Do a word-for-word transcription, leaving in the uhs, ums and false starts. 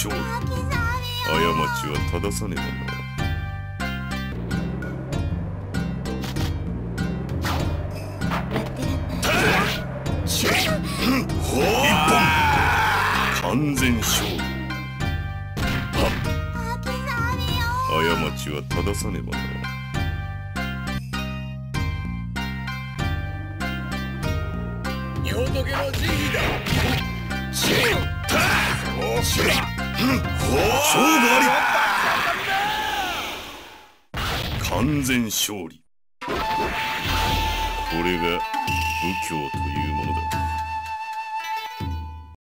勝利。過ちは正さねばな。一本完全勝利。過ちは正さねばな。 仏の慈悲だ。 勝負あり。完全勝利。これが武教という